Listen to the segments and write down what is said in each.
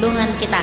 tulungan kita.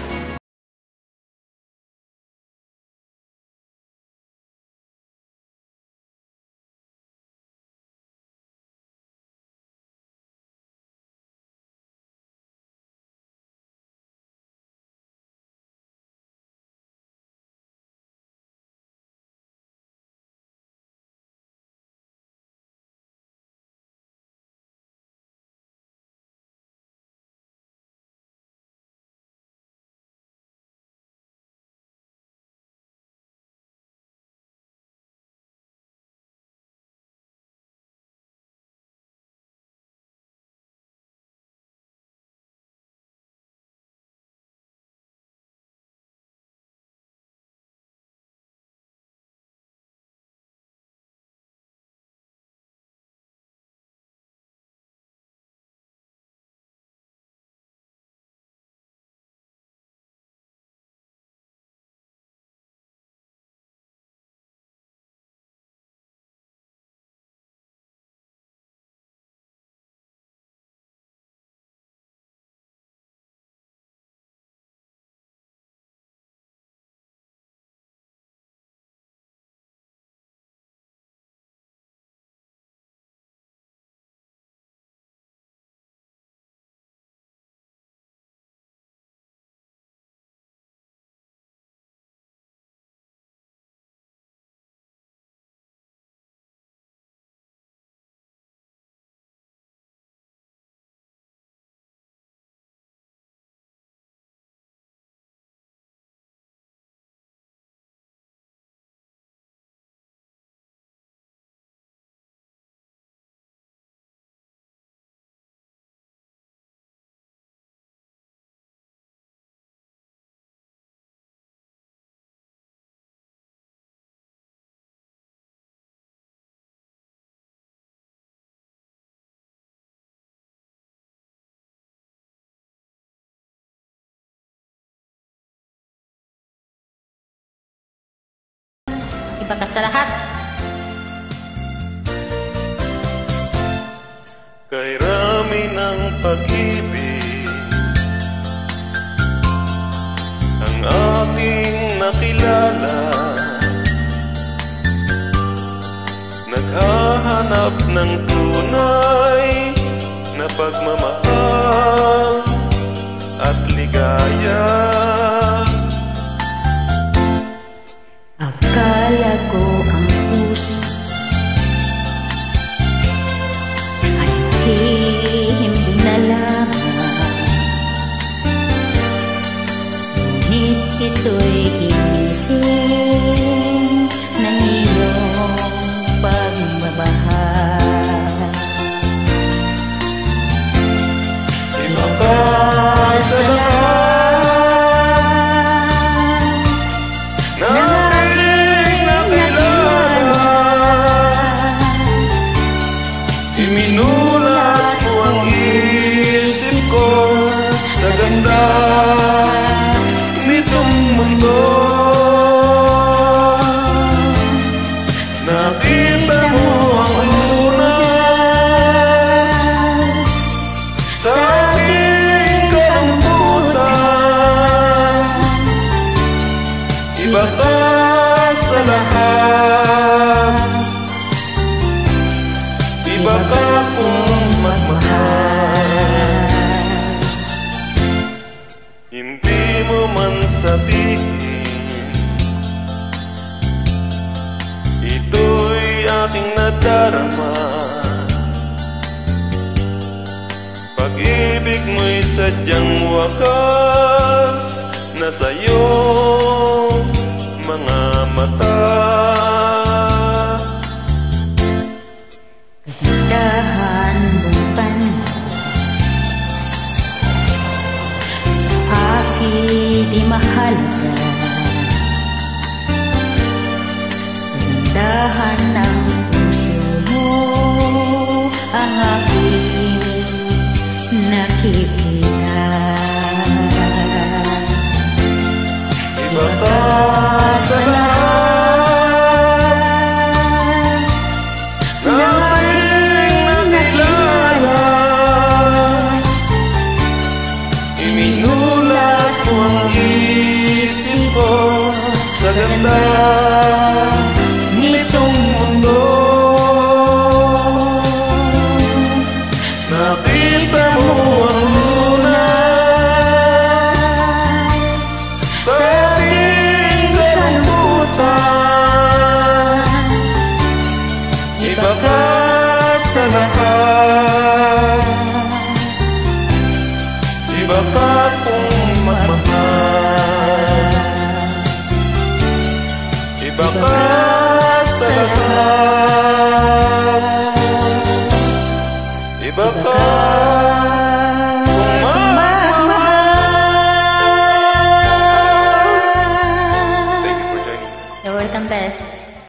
Iba ka sa lahat. Kay rami ng pag-ibig ang aking nakilala, naghahanap ng tunay na pagmamahal at ligaya. Akala ko ang puso ay hihimbing na lamang, ngunit ito'y ginising ng iyong pagmamahal. Iba ka sa lahat Iminulat mo ang isip ko sa ganda nitong mundo. Nakita mo ang lunas sa aking kalambutan. Iba ka sa lahat, iba ka kong magmahal. Hindi mo man sabihin, ito'y aking nadarama. Pag-ibig mo'y sadyang wakas na sa'yo mga mata. Kagandahan mong panis sa akin di mahalaga. Kagandahan ng puso mo ang aking nakikita. Iba ka sa lahat na aking nakilala. Iminula kita nitong mundo. Nakita mo ang lunas sa ating kalungkutan. Iba ka sa lahat, iba ka kong magmahal, iba ka sa lahat, iba ka